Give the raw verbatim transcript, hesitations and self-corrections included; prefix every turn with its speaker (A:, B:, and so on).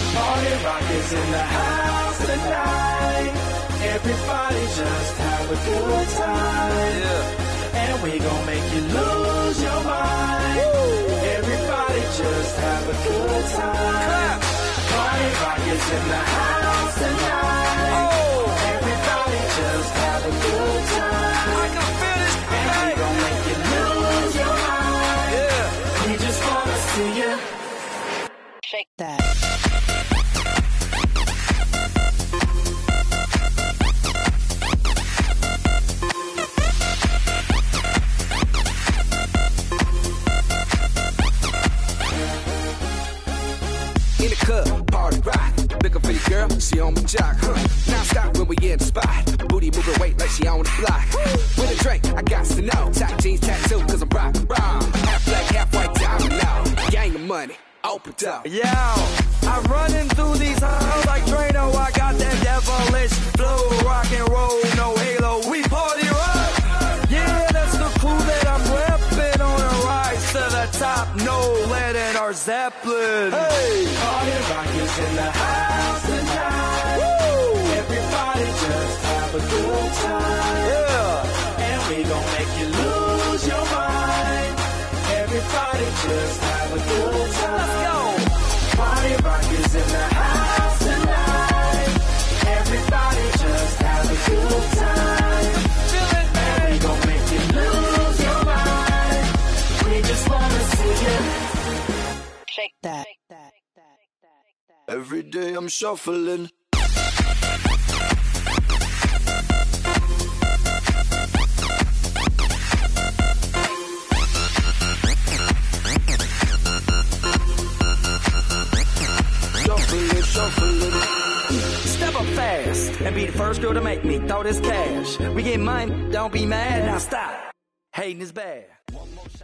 A: Party Rock is in the house tonight. Everybody just have a good time. Yeah. And we gon' make you lose your mind. Woo. Everybody just have a good time. Clap. Party Rock is in the house tonight. Oh. Everybody just have a good time. I can feel this. And we gon' make you lose your mind. Yeah. We just wanna see you
B: shake that.
C: In the club, party rock. Looking for your girl, she on my jock, huh? Now stop when we in the spot. Booty moving weight like she on the block. With a drink, I got to know. Top jeans tattoo, cause I'm rock, rock. Half black, half white, diamond now. Gang of money, open up.
D: Yo, I'm running through these halls like Drano. I got that devilish flow. Rock and roll, no halo. We party rock. Yeah, that's the crew that I'm repping on a rise to the top. No lead in our Zeppelin. Hey,
A: Party Rock is in the house tonight. Woo! Everybody just have a good time.
D: Yeah.
A: And we gon' make you lose your mind. Everybody just have a good time.
D: Let's go.
A: Party Rock is in the house tonight. Everybody just have a good time.
D: Feel it, man.
A: And we gon' make you lose your mind. We just wanna see you
B: Shake that.
D: Every day I'm shuffling. Shuffling, shuffling. Step up fast and be the first girl to make me throw this cash. We get mine, don't be mad. Now stop. Hating is bad.